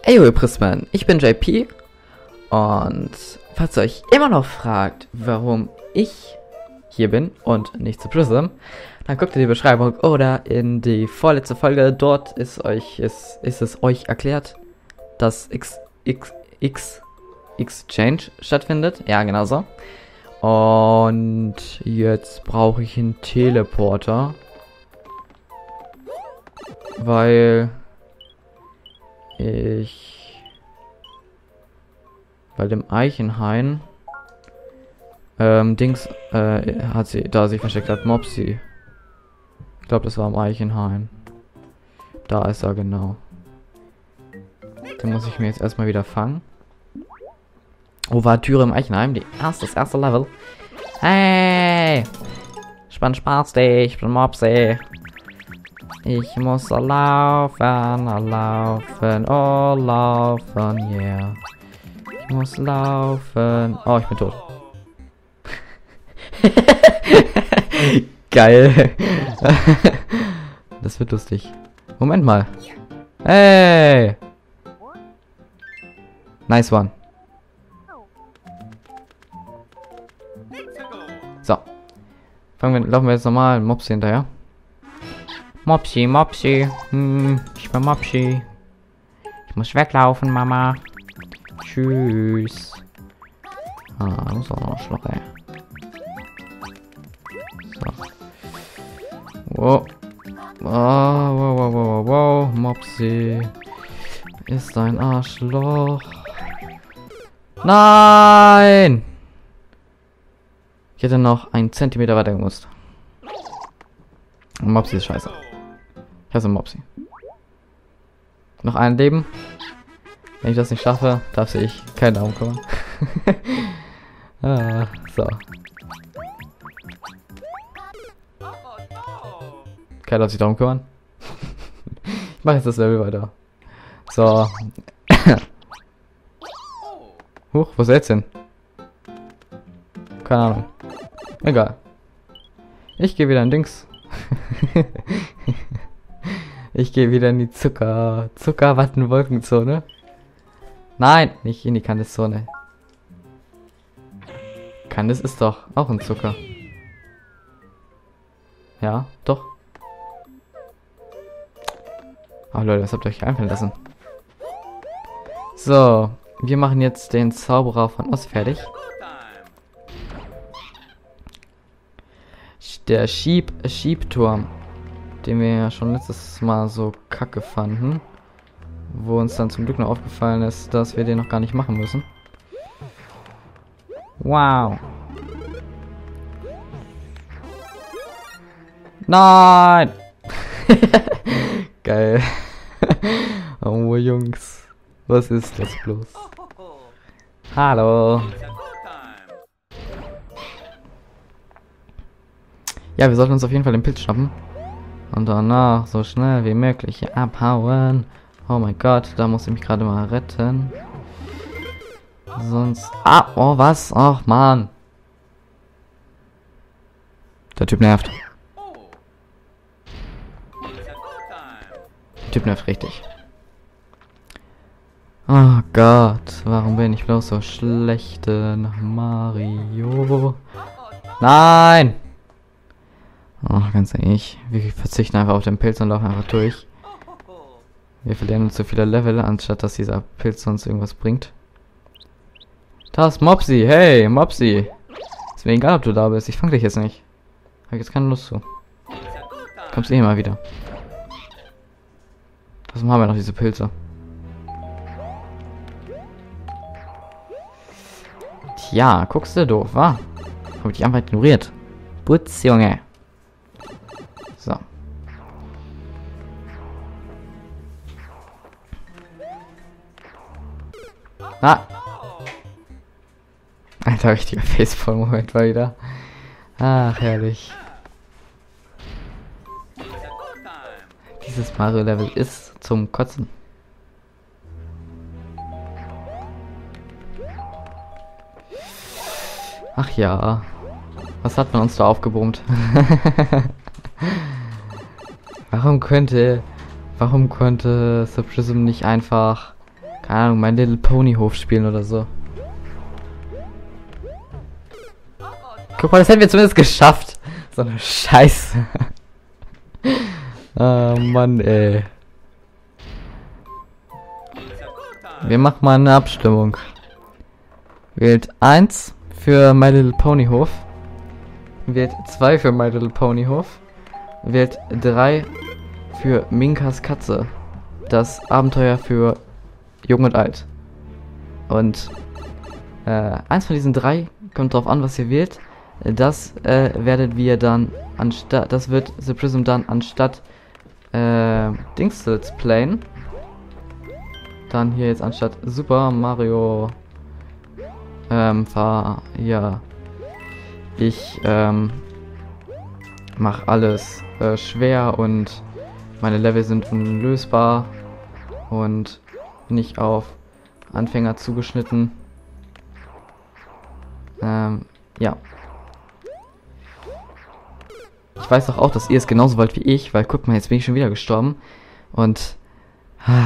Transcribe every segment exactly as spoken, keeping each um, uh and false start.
Eyo, ihr Prismen, ich bin J P und falls ihr euch immer noch fragt, warum ich hier bin und nicht zu Prism, dann guckt in die Beschreibung oder in die vorletzte Folge, dort ist euch ist, ist es euch erklärt, dass X, X, X, Exchange stattfindet, ja genau so. Und jetzt brauche ich einen Teleporter, weil ich bei dem Eichenhain ähm, Dings äh, hat sie, da sich versteckt hat, Mopsy. Ich glaube, das war am Eichenhain. Da ist er genau. Den muss ich mir jetzt erstmal wieder fangen. Ouvertüre im Eichenheim, die erste, das erste Level. Hey! Ich bin Spaß, ich bin Mopsy. Ich muss laufen, laufen, oh laufen, yeah. Ich muss laufen. Oh, ich bin tot. Geil. Das wird lustig. Moment mal. Hey! Nice one. So. Fangen wir, laufen wir jetzt normal Mopsy hinterher. Mopsy, Mopsy. Hm, ich bin Mopsy. Ich muss weglaufen, Mama. Tschüss. Ah, muss auch noch Schloch, ey. So. Wow. Oh, wow, wow, wow, wow. Mopsy ist ein Arschloch. Nein! Ich hätte noch einen Zentimeter weiter gemusst. Mopsy ist scheiße. Ich hasse Mopsy. Noch ein Leben. Wenn ich das nicht schaffe, darf sich kein Daumen kümmern. Ah, so. Keiner darf sich darum kümmern. Ich mache jetzt das Level weiter. So. Huch, wo ist er jetzt hin? Keine Ahnung. Egal. Ich gehe wieder in Dings. Ich gehe wieder in die Zucker... Zuckerwatten-Wolkenzone. Nein, nicht in die Candice-Zone. Candice ist doch auch ein Zucker. Ja, doch. Oh Leute, was habt ihr euch einfallen lassen? So, wir machen jetzt den Zauberer von Oz fertig. Der Schieb Schiebturm, den wir ja schon letztes Mal so kacke fanden, wo uns dann zum Glück noch aufgefallen ist, dass wir den noch gar nicht machen müssen. Wow. Nein! Geil. Oh Jungs, was ist das bloß? Hallo. Ja, wir sollten uns auf jeden Fall den Pilz schnappen. Und danach so schnell wie möglich abhauen. Oh mein Gott, da muss ich mich gerade mal retten. Sonst... Ah, oh was? Ach, Mann. Der Typ nervt. Der Typ nervt richtig. Oh Gott, warum bin ich bloß so schlecht nach Mario? Nein! Oh, ganz ehrlich, wir verzichten einfach auf den Pilz und laufen einfach durch. Wir verlieren uns zu viele Level, anstatt dass dieser Pilz uns irgendwas bringt. Da ist Mopsy, hey, Mopsy. Ist mir egal, ob du da bist, ich fang dich jetzt nicht. Hab jetzt keine Lust zu. Kommst eh mal wieder. Was haben wir noch, diese Pilze? Tja, guckst du doof, wa? Hab ich dich einfach ignoriert. Putz, Junge. So. Ah! Alter, richtiger Facepalm-Moment war wieder. Ach, herrlich. Dieses Mario-Level ist zum Kotzen. Ach ja. Was hat man uns da aufgebrummt? Warum könnte... Warum konnte Subprism nicht einfach keine Ahnung, My Little Pony Hof spielen oder so. Guck mal, das hätten wir zumindest geschafft. So eine Scheiße. Ah, Mann, ey. Wir machen mal eine Abstimmung. Wählt eins für My Little Pony Hof. Wählt zwei für My Little Pony Hof. Wählt drei für Minkas Katze. Das Abenteuer für Jung und Alt. Und äh, eins von diesen drei, kommt drauf an, was ihr wählt. Das äh, werdet wir dann anstatt, das wird The Prism dann anstatt äh, Dings Let's Playen. Dann hier jetzt anstatt Super Mario ähm, fahr, ja, ich ähm, mach alles äh, schwer und meine Level sind unlösbar und nicht auf Anfänger zugeschnitten. Ähm, ja. Ich weiß doch auch, dass ihr es genauso wollt wie ich, weil guck mal, jetzt bin ich schon wieder gestorben. Und... Ah,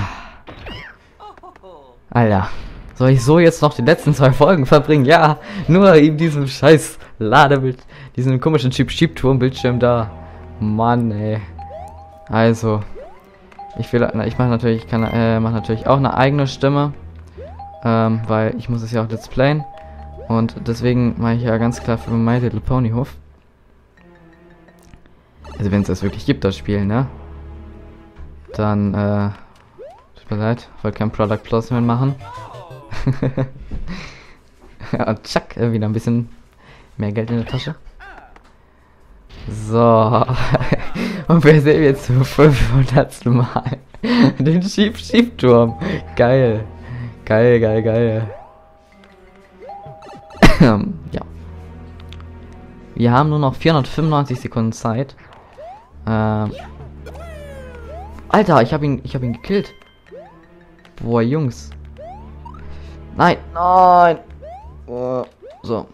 Alter, soll ich so jetzt noch die letzten zwei Folgen verbringen? Ja, nur eben diesem scheiß Ladebild, diesen komischen Chip-Chip-Turm-Bildschirm da. Mann, ey. Also, ich will, ich mache natürlich, ich kann, äh, mache natürlich auch eine eigene Stimme, ähm, weil ich muss es ja auch Let's Playen. Und deswegen mache ich ja ganz klar für My Little Pony Hof. Also wenn es das wirklich gibt, das Spiel, ne? Dann, äh, tut mir leid, wollte kein Product Placement machen. Ja, und tschack, wieder ein bisschen mehr Geld in der Tasche. So. Und wir sehen jetzt zum fünfhundertsten Mal den Schieb-Schieb-Turm. Geil. Geil, geil, geil. Ja. Wir haben nur noch vierhundertfünfundneunzig Sekunden Zeit. Ähm. Alter, ich habe ihn, ich habe ihn gekillt. Boah, Jungs. Nein, nein. Oh, so.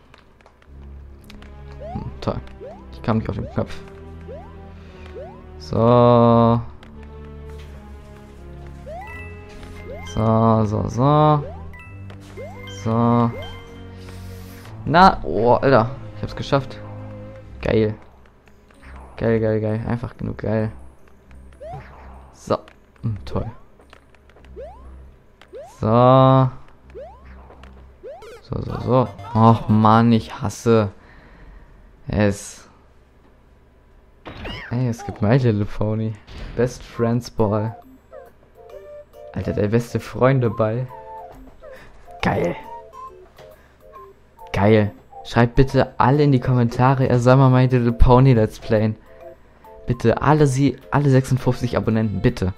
Hm, toll. Ich kam nicht auf den Knopf. So. So, so, so. So. Na, oh, Alter. Ich hab's geschafft. Geil. Geil, geil, geil. Einfach genug geil. So. Hm, toll. So. So, so, so. Och, Mann, ich hasse es. Ey, es gibt My Little Pony. Best Friends Ball. Alter, der beste Freunde-Ball. Geil. Geil. Schreibt bitte alle in die Kommentare, er soll mal My Little Pony Let's Playen. Bitte, alle sie, alle sechsundfünfzig Abonnenten, bitte.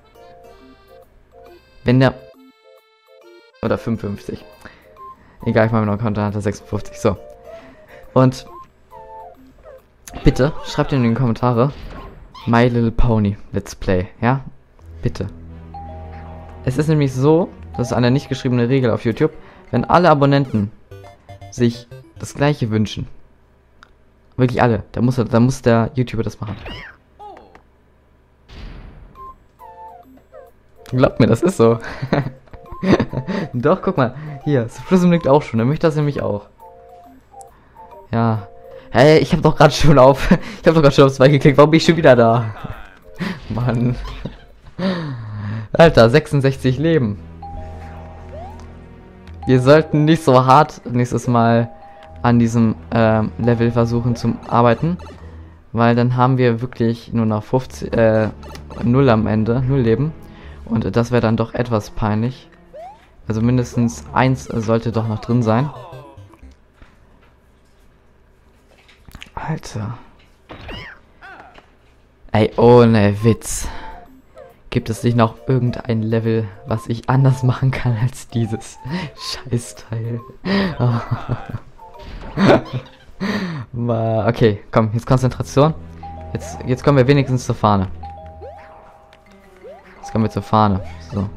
Wenn der... Oder fünfundfünfzig. Egal, ich mache mir noch Konto, hat er sechsundfünfzig, so. Und... Bitte, schreibt in die Kommentare My Little Pony Let's Play, ja? Bitte. Es ist nämlich so, das ist eine nicht geschriebene Regel auf YouTube, wenn alle Abonnenten sich das gleiche wünschen. Wirklich alle. Da muss, da muss der YouTuber das machen. Glaubt mir, das ist so. Doch, guck mal. Hier, Prism liegt auch schon. Er möchte das nämlich auch. Ja. Hey, ich habe doch gerade schon auf... ich habe doch gerade schon auf zwei geklickt. Warum bin ich schon wieder da? Mann. Alter, sechsundsechzig Leben. Wir sollten nicht so hart nächstes Mal an diesem ähm, Level versuchen zu arbeiten, weil dann haben wir wirklich nur noch fünfzig, äh, null am Ende, null Leben, und das wäre dann doch etwas peinlich. Also mindestens eins sollte doch noch drin sein. Alter. Ey, ohne Witz. Gibt es nicht noch irgendein Level, was ich anders machen kann als dieses Scheißteil? Okay, komm, jetzt Konzentration. Jetzt, jetzt kommen wir wenigstens zur Fahne. Jetzt kommen wir zur Fahne. So.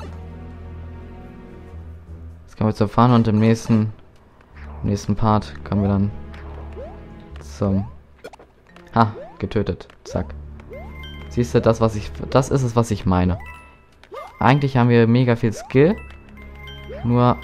Jetzt kommen wir zur Fahne und im nächsten, im nächsten Part kommen wir dann zum... Ha, getötet. Zack. Siehst du, das, was ich... Das ist es, was ich meine. eigentlich haben wir mega viel Skill. Nur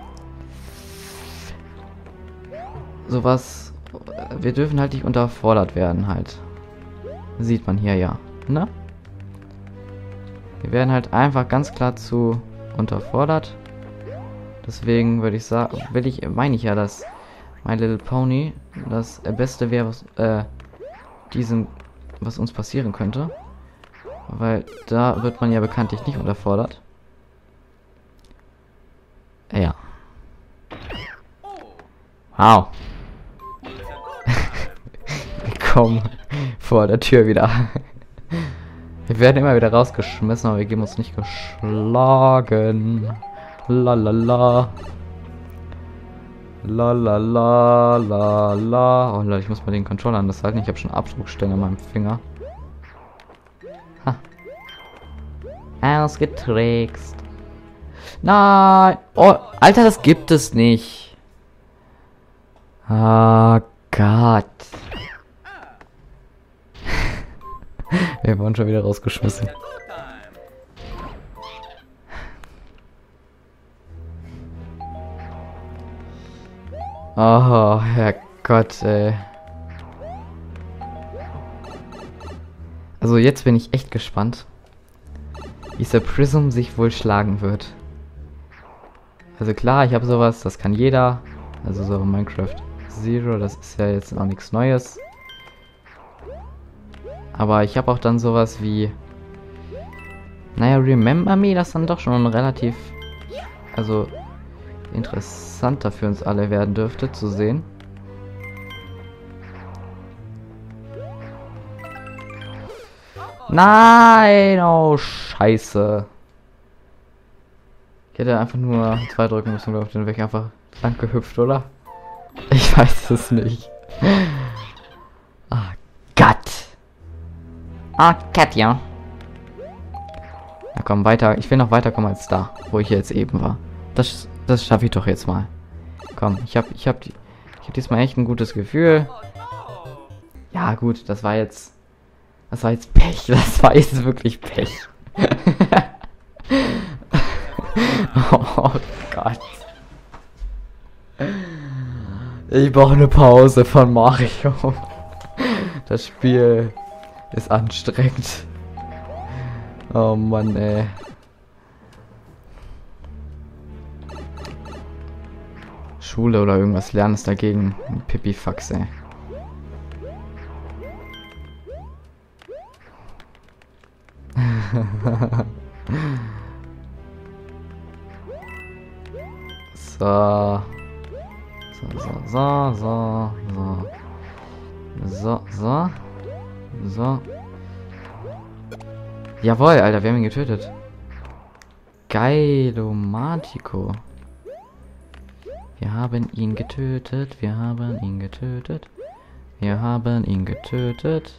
sowas, wir dürfen halt nicht unterfordert werden halt. Sieht man hier ja, ne? Wir werden halt einfach ganz klar zu unterfordert. Deswegen würde ich sagen, will ich, meine ich ja, dass My Little Pony das Beste wäre, was äh, diesem, was uns passieren könnte. Weil da wird man ja bekanntlich nicht unterfordert. Ja. Wow. Wir kommen vor der Tür wieder. Wir werden immer wieder rausgeschmissen, aber wir geben uns nicht geschlagen. La la la. La la la la la. Oh Leute, ich muss mal den Controller anders halten. Ich habe schon Abdruckstellen an meinem Finger. Ha. Ausgetrickst. Nein. Oh, Alter, das gibt es nicht. Oh Gott. Wir wurden schon wieder rausgeschmissen. Oh, Herrgott, ey. Also jetzt bin ich echt gespannt, wie der Prism sich wohl schlagen wird. Also klar, ich habe sowas, das kann jeder. Also so Minecraft Zero, das ist ja jetzt auch nichts Neues. Aber ich habe auch dann sowas wie... Naja, Remember Me, das dann doch schon relativ... Also... interessanter für uns alle werden dürfte zu sehen. Nein, oh Scheiße. Ich hätte einfach nur zwei drücken müssen, glaube ich, dann wäre ich einfach lang gehüpft, oder? Ich weiß es nicht. Ah, Gott. Ah, Katja. Na komm, weiter. Ich will noch weiterkommen als da, wo ich jetzt eben war. Das Das schaffe ich doch jetzt mal. Komm, ich habe ich habe die ich habe diesmal echt ein gutes Gefühl. Ja, gut, das war jetzt das war jetzt Pech. Das war jetzt wirklich Pech. Oh Gott. Ich brauche eine Pause von Mario. Das Spiel ist anstrengend. Oh Mann, ey. Schule oder irgendwas lernen ist dagegen ein Pipifax, ey. So. So, so, so, so, so. So, so. So. Jawohl, Alter, wir haben ihn getötet. Geilomatico. Wir haben ihn getötet, wir haben ihn getötet, wir haben ihn getötet.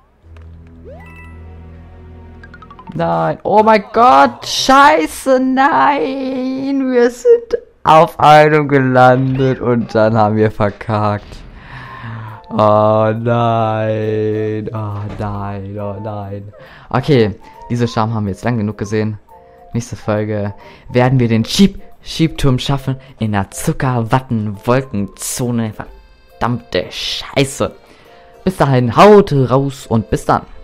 Nein, oh mein Gott, scheiße, nein, wir sind auf einem gelandet und dann haben wir verkackt. Oh nein, oh nein, oh nein. Okay, diese Scham haben wir jetzt lang genug gesehen. Nächste Folge werden wir den Jeep Schiebturm schaffen in der Zuckerwatten-Wolkenzone. Verdammte Scheiße. Bis dahin, haut raus und bis dann.